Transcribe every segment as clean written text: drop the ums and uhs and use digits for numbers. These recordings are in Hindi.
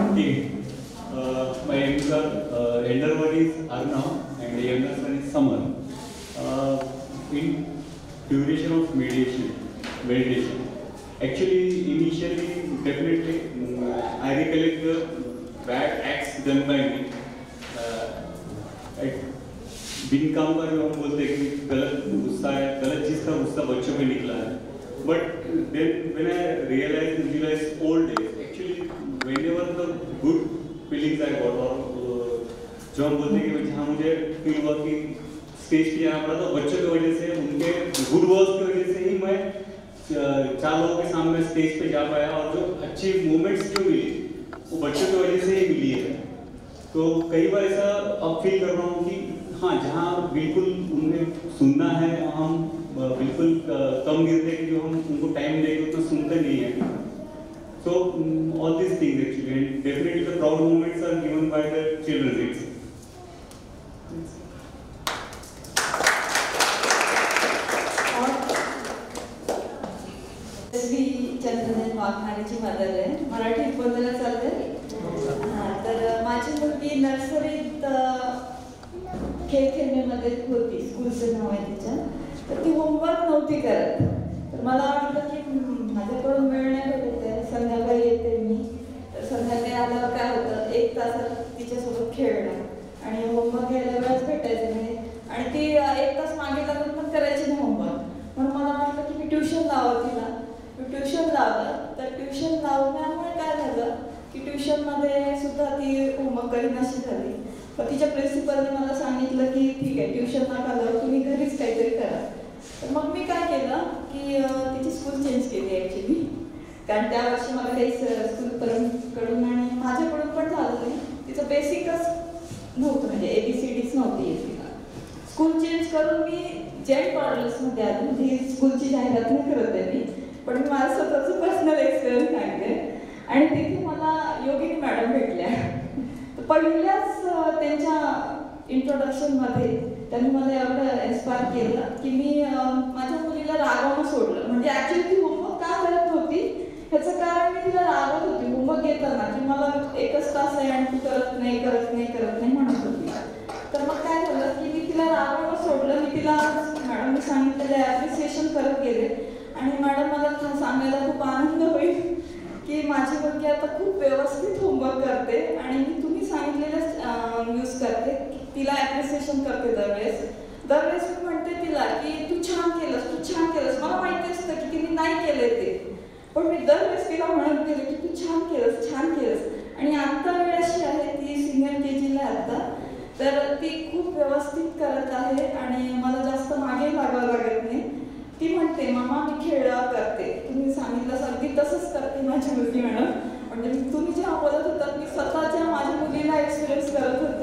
Okay. My elder one is Arnav and the youngest one is Samar. In duration of meditation. Actually, initially, definitely, I recollect the bad acts done by me. बिन काम पर हम बोलते हैं कि गलत गुस्सा है, गलत चीज़ का गुस्सा बच्चों पे निकला है. But then when I realized old days, actually whenever the good feelings I got or जो हम बोलते हैं कि जहाँ मुझे फील हुआ कि स्टेज पे जाना पड़ा तो बच्चों की वजह से उनके गुड वर्ड्स की वजह से ही मैं 4 लोगों के सामने स्टेज पे जा पाया और जो अच्छी मोमेंट्स जो मिली वो बच्चों की वजह से ही मिली है. तो कई बार ऐसा अब फील कर रहा हूँ कि हाँ जहाँ बिल्कुल उन्हें सुनना है हम बिल्कुल कम गिरते कि जो हम उनको टाइम देंगे उतना सुनते नहीं है. So all these things actually and definitely the proud moments are given by the children. Chandran वाघमारेची मदर आहे. मराठीत बोलायला चालते. तर माझी मुलगी नर्सरीत खेळ खेळण्यामध्ये होती, स्कूलचं नाव आहे तिच्या. तर ती होमवर्क नव्हती करत. तर मला वाटलं की माझ्याकडून वेळ नाही भेटत आहे, संध्याकाळी येते मी. तर संध्याकाळी आल्यावर काय होतं 1 तास तिच्यासोबत खेळणं आणि होमवर्क घ्यायला वेळच भेटायचं नाही आणि ती 1 तास मागे लागून पण करायची नाही होमवर्क. म्हणून मला वाटलं की मी ट्युशन लावावं तिला. ट्युशन लावलं. तर ट्युशन लावण्यामुळे काय झालं की ट्युशनमध्ये सुद्धा ती होमवर्क करीनाशी झाली. पण तिच्या प्रिन्सिपलने मला सांगितलं की ठीक आहे ट्युशन नका लावू, तुम्ही घरीच काहीतरी करा. तर मग मी काय केलं की तिची स्कूल चेंज केली ॲक्च्युली. कारण त्या वर्षी मला काही स्कूलकडून आणि माझ्याकडून पण झालं नाही. तिचं बेसिकच नव्हतं म्हणजे ABCDच नव्हती येत तिला. स्कूल चेंज करून मी जेट टॉडलर्समध्ये आली. म्हणजे स्कूलची जाहिरात नाही करत आहे मी, पण मी माझं स्वतःचं पर्सनल एक्सपिरियन्स सांगते. आणि तिथे मला योगिनी मॅडम भेटल्या. तर पहिल्याच त्यांच्या इंट्रोडक्शनमध्ये त्यांनी मला एवढं इन्स्पायर केलं की मी माझ्या मुलीला रागावणं सोडलं. म्हणजे ॲक्च्युली ती होमवर्क का करत नव्हती ह्याचं कारण मी तिला रागवत होती होमवर्क घेताना की मला 1च तास आहे आणि तू करत नाही म्हणत होती. तर मग काय झालं की मी तिला रागवणं सोडलं. मी तिला मॅडमने सांगितलेलं ॲप्रिसिएशन करत गेले आणि मॅडम मला सांगायला खूप आनंद होईल की माझी मुलगी आता खूप व्यवस्थित होमवर्क करते आणि मी तुम्ही सांगितलेलं यूज करते. तिला ॲप्रिसिएशन करते दरवेळेस मी म्हणते तिला की तू छान केलंस. मला माहिती असतं की तिने नाही केले ते, पण मी दरवेळेस तिला म्हणत गेले की तू छान केलंस. आणि आत्ता वेळ अशी आहे ती सिनियर KG ला आता. तर ती खूप व्यवस्थित करत आहे आणि मला जास्त मागे लागावं लागत नाही. ती म्हणते मामा मी खेळ करते, तुम्ही सांगितलं अगदी तसंच करते माझी मुलगी मॅडम. म्हणजे तुम्ही जेव्हा बोलत होतात मी स्वतःच्या माझ्या मुलीला एक्सपिरियन्स करत होते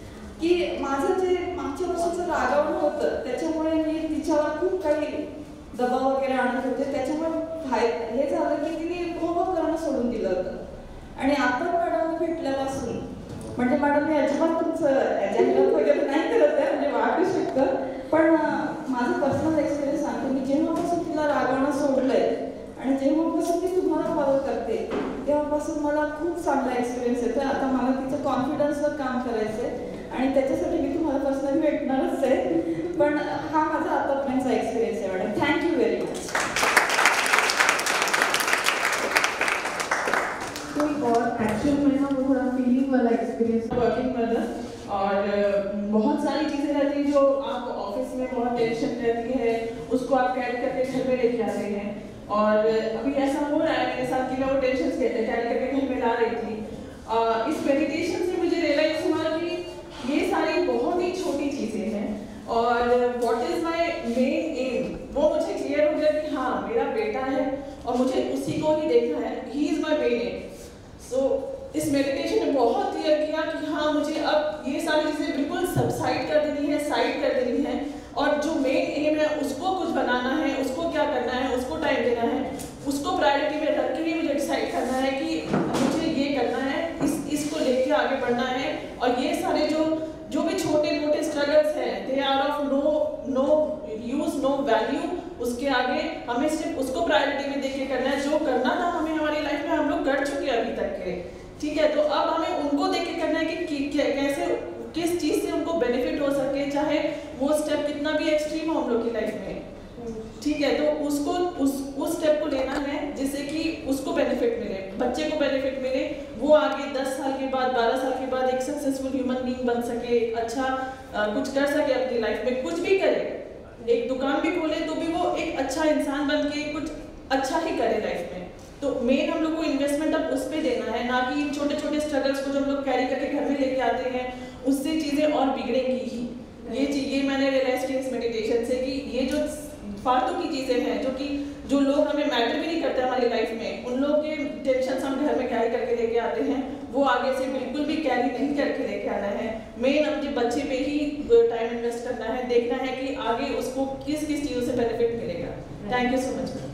की माझं जे मागच्या वर्षीचं रागावणं होतं त्याच्यामुळे मी तिच्यावर खूप काही दबाव वगैरे आणत होते. त्याच्यामुळे हे झालं की तिने होमवर्क करणं सोडून दिलं होतं. आणि आता मॅडम भेटल्यापासून म्हणजे मॅडम मी अजिबात तुमचं जाहिरात वगैरे नाही करत आहे, म्हणजे वाटू शकतं, पण माझं पर्सनल एक्सपिरियन्स सांगते. मी जेव्हापासून तिला रागवणं सोडलंय आणि जेव्हापासून ती तुम्हाला फॉलो करते तेव्हापासून मला खूप चांगला एक्सपिरियन्स येतो. आता मला तिचं कॉन्फिडन्सवर काम करायचं आहे आणि त्याच्यासाठी मी तुम्हाला पर्सनली भेटणारच आहे. पण हा माझा आतापर्यंतचा एक्सपिरियन्स आहे मॅडम. Thank you very much. बहुत एक्चुअल में ना वो थोड़ा फीलिंग वाला एक्सपीरियंस वर्किंग मदर. और बहुत सारी चीज़ें रहती हैं जो आप ऑफिस में बहुत टेंशन रहती है उसको आप कैरी करके घर में लेके आते हैं. और अभी ऐसा हो रहा है मेरे साथ कि मैं वो टेंशन कैरी करके घर में ला रही थी. इस मेडिटेशन से मुझे रियलाइज हुआ कि ये सारी बहुत ही छोटी चीज़ें हैं और what is my main aim वो मुझे क्लियर हो गया कि हाँ मेरा बेटा है और मुझे उसी को ही देखना है. He is my main aim. So इस मेडिटेशन ने बहुत क्लियर किया कि हाँ मुझे अब ये सारी चीज़ें बिल्कुल सबसाइड कर देनी है, साइड कर देनी है और जो मेन एम है उसको कुछ बनाना है, उसको क्या करना है, उसको टाइम देना है, उसको प्रायोरिटी में रख के ही मुझे डिसाइड करना है कि मुझे ये करना है, इसको लेके आगे बढ़ना है. और ये सारे जो भी छोटे मोटे स्ट्रगल्स हैं they are of no use no value. उसके आगे हमें सिर्फ उसको प्रायोरिटी में देके करना है. जो करना था हमें हमारी लाइफ में हम लोग कर चुके हैं अभी तक के. ठीक है, तो अब हमें उनको देख के करना है कि कैसे किस चीज़ से उनको बेनिफिट हो सके, चाहे वो स्टेप कितना भी एक्सट्रीम हो हम लोग की लाइफ में, ठीक है। तो उसको उस स्टेप को लेना है जिससे कि उसको बेनिफिट मिले, बच्चे को बेनिफिट मिले, वो आगे 10 साल के बाद 12 साल के बाद एक सक्सेसफुल ह्यूमन बीइंग बन सके, अच्छा कुछ कर सके अपनी लाइफ में, कुछ भी करे, एक दुकान भी खोले तो भी वो एक अच्छा इंसान बन के कुछ अच्छा ही करे लाइफ में। तो मेन हम लोग को इन्वेस्टमेंट अब उस पर देना है, ना कि इन छोटे छोटे स्ट्रगल्स को जो हम लोग कैरी करके घर में लेके आते हैं उससे चीज़ें और बिगड़ेंगी ही। ये मैंने रियलाइज किया इस मेडिटेशन से कि ये जो फालतू की चीज़ें हैं जो लोग हमें मैटर भी नहीं करते हमारी लाइफ में, उन लोग के टेंशन हम घर में कैरी करके लेके आते हैं, वो आगे से बिल्कुल भी कैरी नहीं करके लेके आना है। मेन अपने बच्चे पे ही टाइम इन्वेस्ट करना है, देखना है कि आगे उसको किस किस चीज़ों से बेनिफिट मिलेगा। Thank you so much.